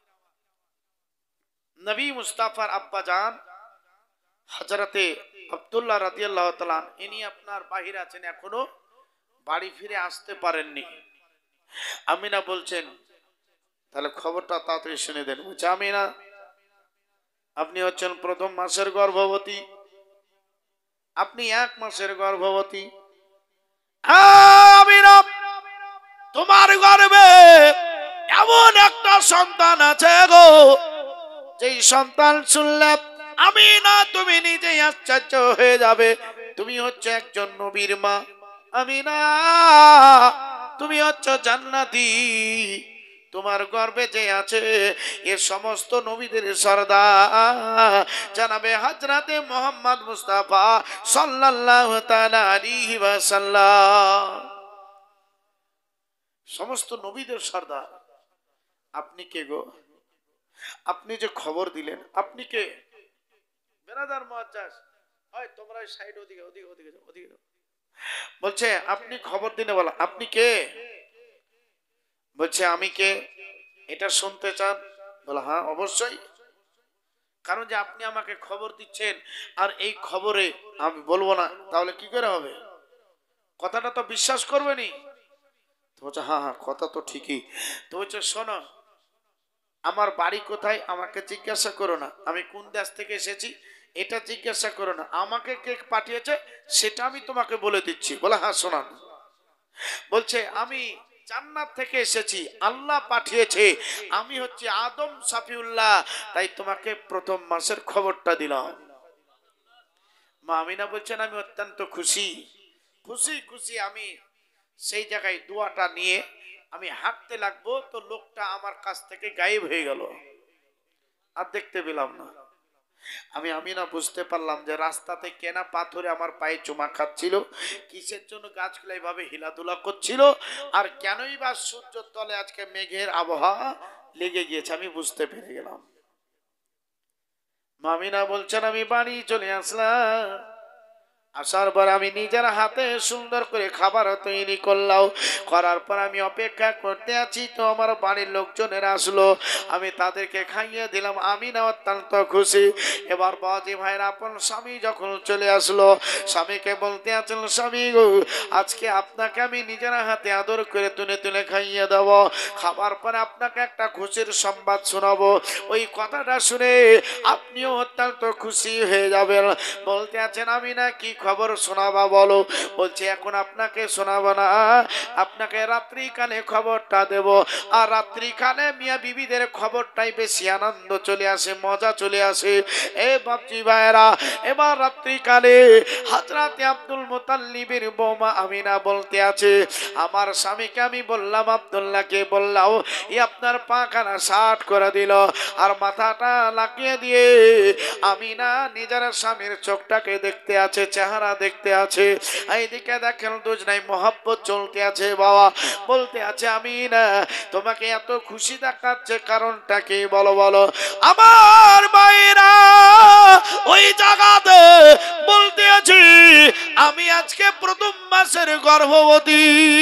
নবী মুস্তাফার আব্বা জান হযরতে আব্দুল্লাহ রাদিয়াল্লাহু তাআলা ইনি আপনার বাহিরে আছেন, এখনো বাড়ি ফিরে আসতে পারেননি। আমিনা বলছেন তাহলে খবরটা তাড়াতাড়ি শুনে দেন। বলছে আমিনা আপনি হচ্ছেন প্রথম মাসের গর্ভবতী, আপনি 1 মাসের গর্ভবতী। আমিনা তোমার গর্ভে এমন একটা সন্তান আছে গো, যেই সন্তান শুনলে আমি না তুমি নিজেই আশ্চর্য হয়ে যাবে। তুমি হচ্ছে একজন নবীর মা, আমি না তুমি হচ্ছে জান্নাতি। তোমার গর্ভে যে আছে এ সমস্ত নবীদের সরদার জানাবে হযরতে মুহাম্মদ মুস্তাফা সাল্লাল্লাহু তাআলা আলাইহি ওয়াসাল্লাম, সমস্ত নবীদের সরদার। আপনি কে গো? আপনি যে খবর দিলেন আপনি কে? বেরাদার মুআজ্জাজ হয় তোমরা সাইড ওদিকে ওদিকে ওদিকে ওদিকে বলছে আপনি খবর দিনে বলা আপনি কে? বলছে আমি কে এটা শুনতে চান? বলা হ্যাঁ অবশ্যই, কারণ যে আপনি আমাকে খবর দিচ্ছেন আর এই খবরে আমি বলবো না তাহলে কি করে হবে? কথাটা তো বিশ্বাস করবেনি। তো বলছে হ্যাঁ হ্যাঁ কথা তো ঠিকই। তো বলছে শোনো, আমার বাড়ি কোথায় আমাকে জিজ্ঞাসা করো না, আমি কোন দেশ থেকে এসেছি এটা জিজ্ঞাসা করো না, আমাকে কে পাঠিয়েছে সেটা আমি তোমাকে বলে দিচ্ছি। বলে হ্যাঁ শোনান। বলছে আমি জান্নাত থেকে এসেছি, আল্লাহ পাঠিয়েছে, আমি হচ্ছে আদম সাফিউল্লাহ, তাই তোমাকে প্রথম মাসের খবরটা দিলাম। মা আমিনা বলছেন আমি অত্যন্ত খুশি খুশি খুশি। আমি সেই জায়গায় দোয়াটা নিয়ে আমি হাঁটতে লাগবো, তো লোকটা আমার কাছ থেকে গায়েব হয়ে গেল, আর দেখতে পেলাম না। আমি আমিনা বুঝতে পারলাম যে রাস্তাতে কেনা পাথরে আমার পায়ে চুমা খাচ্ছিল, কিসের জন্য গাছগুলো এইভাবে হিলাধুলা করছিল, আর কেনই বা সূর্যের তলে আজকে মেঘের আবহাওয়া লেগে গিয়েছে আমি বুঝতে পেরে গেলাম। মামিনা বলছেন আমি বাড়ি চলে আসলাম, আসার পর আমি নিজের হাতে সুন্দর করে খাবার তৈরি করলাম, করার পর আমি অপেক্ষা করতে আছি, তো আমার বাড়ির লোকজনেরা আসলো, আমি তাদেরকে খাইয়ে দিলাম। আমি না অত্যন্ত খুশি। এবার বাজি ভাইয়ের আপন স্বামী যখন চলে আসলো, স্বামীকে বলতে আছেন স্বামী গো আজকে আপনাকে আমি নিজের হাতে আদর করে তুলে তুলে খাইয়ে দেব, খাবার পরে আপনাকে একটা খুশির সংবাদ শোনাবো, ওই কথাটা শুনে আপনিও অত্যন্ত খুশি হয়ে যাবেন। বলতে আছেন আমি না কি খবর শোনাবা বলো। বলছে এখন আপনাকে শোনাবো না, আপনাকে রাত্রিকালে খবরটা দেব, আর রাত্রিকালে মিয়া বিবিদের খবরটাই বেশি আনন্দ চলে আসে, মজা চলে আসে। এ বাপজি ভাইরা, এবার রাত্রিকালে হযরত আব্দুল মুতাল্লিবের বৌমা আমিনা বলতে আছে আমার স্বামীকে আমি বললাম, আব্দুল্লাহকে বললাম ই আপনার পাখানা শার্ট করে দিল, আর মাথাটা লাগিয়ে দিয়ে আমিনা নিজের স্বামীর চোখটাকে দেখতে আছে, চেহারা দেখতে আছে, এইদিকে দেখেন দুজনাই মহব্বত চলতে আছে। বাবা বলতে আছে আমিনা তোমাকে এত খুশি দেখাচ্ছে কারণটা কি বলো বলো। আমার ভাইরা ওই জায়গাতে বলতে আছি আমি আজকে প্রথম মাসের গর্ভবতী,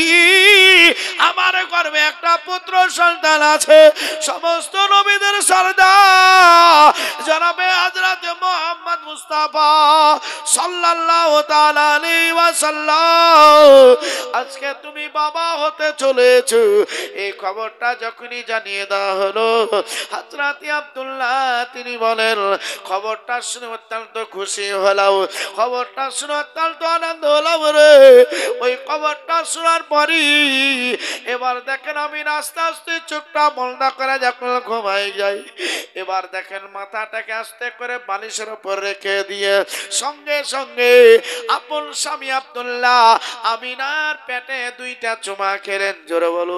আমার গর্ভে একটা পুত্র সন্তান আছে, সমস্ত নবীদের সরদার জনাবে হযরত মুহাম্মদ মুস্তাফা সাল্লাল্লাহু তাআলা আলাইহি ওয়াসাল্লাম আজকে তুমি বাবা হতে চলেছো। এই খবরটা যখনই জানিয়ে দেওয়া হলো হযরত আব্দুল্লাহ তিনি বলেন খবরটা শুনে অত্যন্ত খুশি হলাম, খবরটা শুনে অত্যন্ত আনন্দ হলাম রে। ওই খবরটা শোনার পরই এবার দেখেন আমি আস্তে আস্তে চোখটা বন্ধ করে যখন ঘুমাই যাই, এবার দেখেন মাথাটাকে আস্তে করে বালিশের উপর রেখে দিয়ে সঙ্গে সঙ্গে আপন স্বামী আব্দুল্লাহ আমিনার পেটে দুইটা চুমা খেলেন। জোরে বলো।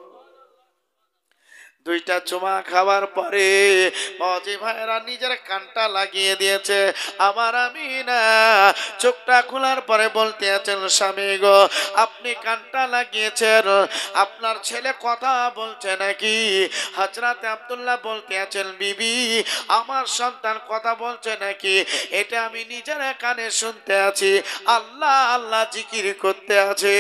দুইটা চুমা খাওয়ার পরে বাজি ভাইরা নিজের কানটা লাগিয়ে দিয়েছে। আমার আমিনা চোখটা খোলার পরে বলতে আছেন স্বামী গো আপনি কানটা লাগিয়েছেন, আপনার ছেলে কথা বলছে নাকি? হযরত আব্দুল্লাহ বলতে আছেন বিবি আমার সন্তান কথা বলছে নাকি? এটা আমি নিজের কানে শুনতে আছি, আল্লাহ আল্লাহ জিকির করতে আছে।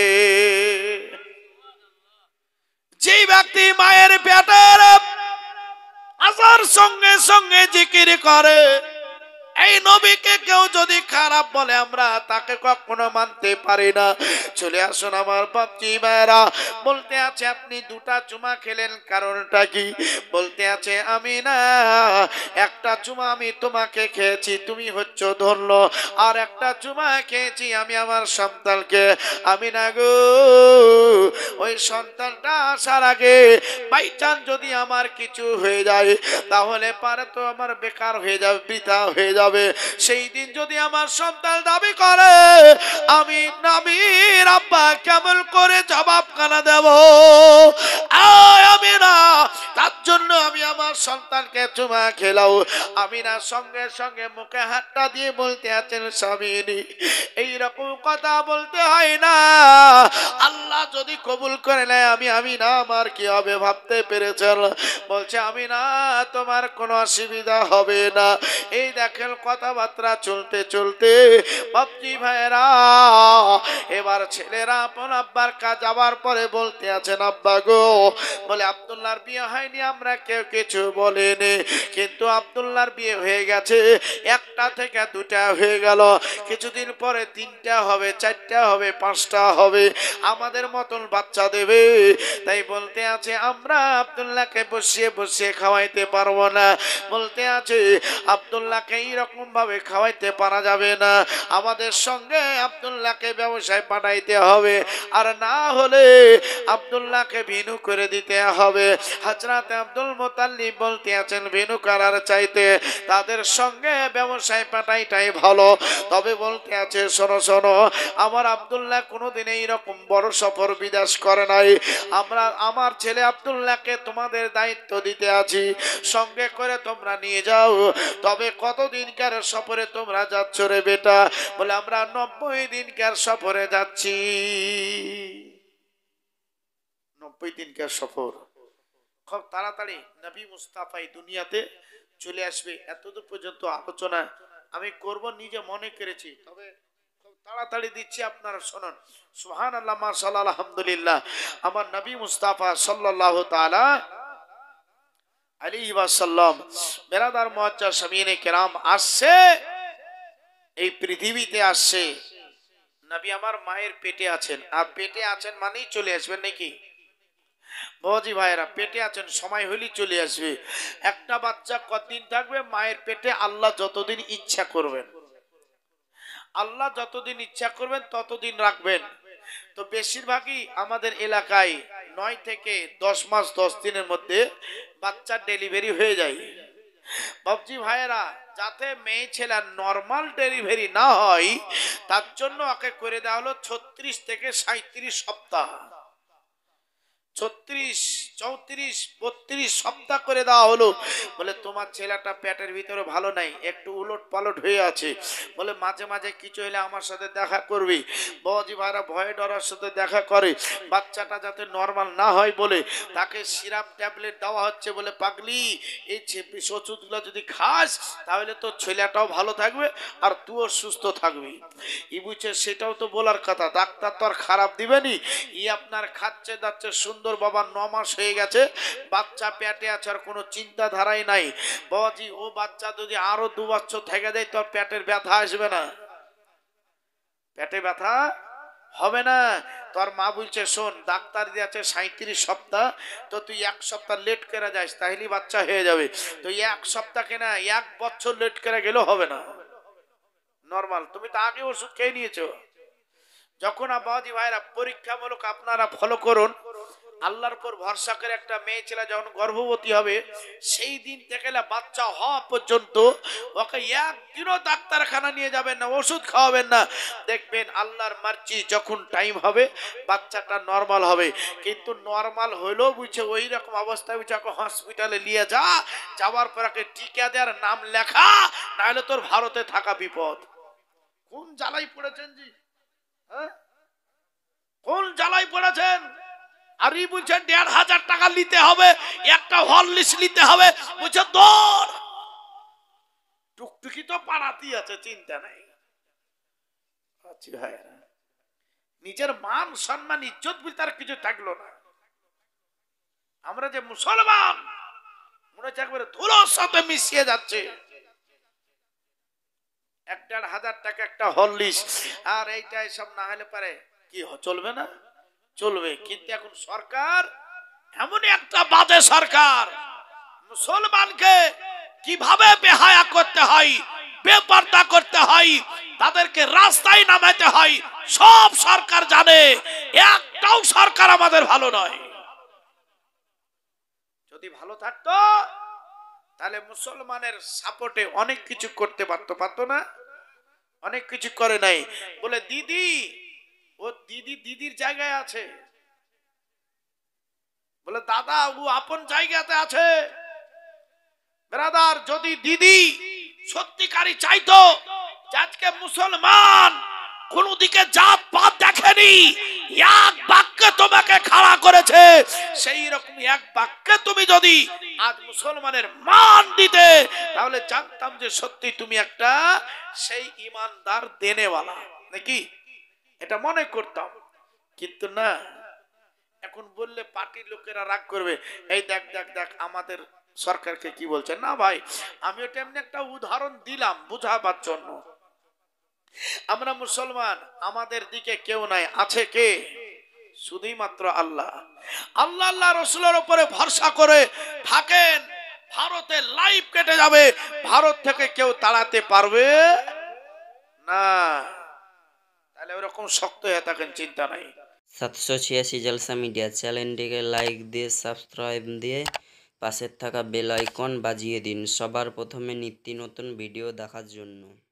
যেই ব্যক্তি মায়ের পেটের আসার সঙ্গে সঙ্গে জিকির করে, এই নবীকে কেউ যদি খারাপ বলে আমরা তাকে কখনো মানতে পারি না। চলে আসুন আমার বাপজি ভাইরা, বলতে আছে আপনি দুটা চুমা খেলেন কারণটা কি? বলতে আছে আমি না একটা চুমা আমি তোমাকে খেয়েছি তুমি হচ্ছ ধন্য, আর একটা চুমা খেয়েছি আমি আমার সন্তানকে। আমি না গো ওই সন্তানটা আসার আগে বাইচান যদি আমার কিছু হয়ে যায় তাহলে পারে তো আমার বেকার হয়ে যাবে, বৃথা হয়ে যাবে। সেই দিন যদি আমার সন্তান দাবি করে আমি নবীর আব্বা কেমন করে জবাব কানা দেব? আমি না তার জন্য আমি আমার সন্তানকে চুমা খেলাও। আমি না সঙ্গে সঙ্গে মুখে হাতটা দিয়ে বলতে আছেন স্বামী এইরকম কথা বলতে হয় না, আল্লাহ যদি কবুল করে নেয় আমি না আমার কি হবে ভাবতে পেরেছেন? বলছে আমি না তোমার কোনো অসুবিধা হবে না। এই দেখেন কথাবার্তা চলতে চলতে বাপজি ভাইরা এবার ছেলেরা আপন আব্বার কাজ যাওয়ার পরে বলতে আছেন আব্বা গো, বলে আব্দুল্লাহর বিয়ে হয়নি হয়নি, আমরা কেউ কিছু বলিনি, কিন্তু আব্দুল্লাহর বিয়ে হয়ে গেছে, একটা থেকে দুটা হয়ে গেল, কিছুদিন পরে তিনটা হবে, চারটা হবে, পাঁচটা হবে, আমাদের মতন বাচ্চা দেবে। তাই বলতে আছে আমরা আব্দুল্লাহকে বসিয়ে বসিয়ে খাওয়াইতে পারবো না, বলতে আছে আব্দুল্লাহকে এইরকম ভাবে খাওয়াইতে পারা যাবে না, আমাদের সঙ্গে আব্দুল্লাহকে ব্যবসায় পাঠাইতে হবে, আর না হলে আব্দুল্লাহকে ভিনু করে দিতে হবে। হযরত আব্দুল মুতাল্লিব বলতে আছেন ভিনু করার চাইতে তাদের সঙ্গে ব্যবসায় পাঠাইটাই ভালো। তবে বলতে আছে শোনো শোনো, আমার আব্দুল্লাহ কোনোদিন এইরকম বড় সফর বিদেশ করে নাই, আমার ছেলে আব্দুল্লাহকে তোমাদের দায়িত্ব দিতে আছি, সঙ্গে করে তোমরা নিয়ে যাও। তবে কতদিনকার সফরে তোমরা যাচ্ছ রে বেটা? বলে আমরা 90 দিনকার সফরে যাচ্ছি। 90 দিনকার সফর, খুব তাড়াতাড়ি নবী মুস্তাফা এই দুনিয়াতে চলে আসবে। এতদূর পর্যন্ত আলোচনা আমি করব নিজে মনে করেছি, তবে খুব তাড়াতাড়ি দিচ্ছি, আপনারা শুনুন। সুবহানাল্লাহ, মাশাআল্লাহ, আলহামদুলিল্লাহ। আমার নবী মুস্তাফা সাল্লাল্লাহু তাআলা আলাইহি ওয়াসাল্লাম, বেরাদার মুআজ্জাজ সামিনে কেরাম, আসছে এই পৃথিবীতে, আসছে। নবী আমার মায়ের পেটে আছেন, আর পেটে আছেন মানেই চলে আসবেন নাকি? বাবাজি ভাইরা, পেটে আছেন, সময় হলেই চলে আসবে। একটা বাচ্চা কতদিন থাকবে মায়ের পেটে? আল্লাহ যতদিন ইচ্ছা করবেন, আল্লাহ যতদিন ইচ্ছা করবেন ততদিন রাখবেন। তো বেশিরভাগই আমাদের এলাকায় 9 থেকে 10 মাস 10 দিনের মধ্যে বাচ্চার ডেলিভারি হয়ে যায়। বাবজি ভাইয়েরা, যাতে মেয়ে ছেলে নর্মাল ডেলিভারি না হয় তার জন্য ওকে করে দেওয়া হলো 36 থেকে 37 সপ্তাহ, 36, 34, 32 সপ্তাহ করে দেওয়া হলো। বলে তোমার ছেলেটা পেটের ভিতরে ভালো নাই, একটু উলট পালট হয়ে আছে, বলে মাঝে মাঝে কিছু হলে আমার সাথে দেখা করবি। বাবাজি ভাইরা ভয়ে ডরার সাথে দেখা করে, বাচ্চাটা যাতে নর্মাল না হয় বলে তাকে সিরাপ ট্যাবলেট দেওয়া হচ্ছে। বলে পাগলি, এই ওষুধগুলো যদি খাস তাহলে তোর ছেলেটাও ভালো থাকবে আর তুইও সুস্থ থাকবি। ই বুঝছে, সেটাও তো বলার কথা, ডাক্তার তো আর খারাপ দিবেনি। ই আপনার খাচ্ছে যাচ্ছে সুন্দর, বাবা 9 মাস হয়ে গেছে, বাচ্চা পেটে আছে, আর কোনো চিন্তাধারাই নাই। বাবাজি, ও বাচ্চা যদি আরো 2 বছর থেকে যায় তোর পেটের ব্যথা আসবে না, পেটে ব্যথা হবে না। তোর মা বলছে শোন, ডাক্তার দিয়েছে 37 সপ্তাহ, তো তুই 1 সপ্তাহ লেট করে যাস তাহলেই বাচ্চা হয়ে যাবে। তো 1 সপ্তাহ কেনা 1 বছর লেট করে গেলেও হবে না নরমাল, তুমি তো আগে ওষুধ খেয়ে নিয়েছো। যখন বাবাজি ভাইরা পরীক্ষামূলক আপনারা ফলো করুন, আল্লাহর উপর ভরসা করে একটা মেয়ে ছেলে যখন গর্ভবতী হবে সেই দিন থেকে বাচ্চা হওয়া পর্যন্ত ওকে একদিনও ডাক্তারখানা নিয়ে যাবেন না, ওষুধ খাওয়াবেন না। দেখবেন আল্লাহর মার্জি, যখন টাইম হবে বাচ্চাটা নর্মাল হবে। কিন্তু নর্মাল হইলেও বুঝছে ওই রকম অবস্থায় বুঝছে হসপিটালে নিয়ে যাওয়ার পর টিকা দেওয়ার নাম লেখা, নাহলে তোর ভারতে থাকা বিপদ। কোন জ্বালাই পড়েছেন জি, হ্যাঁ কোন জ্বালাই পড়েছেন? আর ই বলছেন 1500 টাকা নিতে হবে, একটা হরলিক্স নিতে হবে, বুঝছে দৌড়। টুকটুকি তো পাড়াতেই আছে, চিন্তা নাই। নিজের মান সম্মান ইজ্জত বলতে আর কিছু থাকলো না। আমরা যে মুসলমান মনে হচ্ছে একবারে ধুলোর সাথে মিশিয়ে যাচ্ছে। 1-1500 টাকা একটা হরলিক্স, আর এইটাই সব না হলে পারে কি চলবে না? চলবে। কিন্তু এখন সরকার এমন একটা বাজে সরকার, মুসলমানকে কিভাবে বেহায়া করতে হয়, বেপরদা করতে হয়, তাদেরকে রাস্তায় নামাতে হয়, সব সরকার জানে। একটাও সরকার আমাদের ভালো নয়। যদি ভালো থাকতো তাহলে মুসলমানের সাপোর্টে অনেক কিছু করতে পারতো না? অনেক কিছু করে নাই। বলে দিদি, ও দিদির জায়গায় আছে, বলে দাদা ও আপন জায়গাতে আছে। ব্রাদার, যদি দিদি সত্যিকারই চাইতো আজকে মুসলমান কোন দিকে জাত পাত দেখেনি, এক বাক্যে তোমাকে খাড়া করেছে, সেই রকম এক বাক্যে তুমি যদি আজ মুসলমানের মান দিতে, তাহলে জানতাম যে সত্যি তুমি একটা সেই ইমানদার দেনেওয়ালা নাকি, এটা মনে করতাম। কিন্তু না, এখন বললে পার্টির লোকেরা রাগ করবে, এই দেখ দেখ দেখ আমাদের সরকারকে কি বলছে। না ভাই, আমি ওটা এমনি একটা উদাহরণ দিলাম বুঝাবার জন্য। আমরা মুসলমান, আমাদের দিকে কেউ নাই, আছে কে? শুধুই মাত্র আল্লাহ। আল্লাহ আল্লাহ রসুলের উপরে ভরসা করে থাকেন, ভারতে লাইভ কেটে যাবে, ভারত থেকে কেউ তাড়াতে পারবে না। তাহলে ওরকম শক্ত হয়ে থাকেন, চিন্তা নাই। 786 জলসা মিডিয়া চ্যানেলটিকে লাইক দিয়ে সাবস্ক্রাইব দিয়ে পাশের থাকা বেল আইকন বাজিয়ে দিন সবার প্রথমে নিত্য নতুন ভিডিও দেখার জন্য।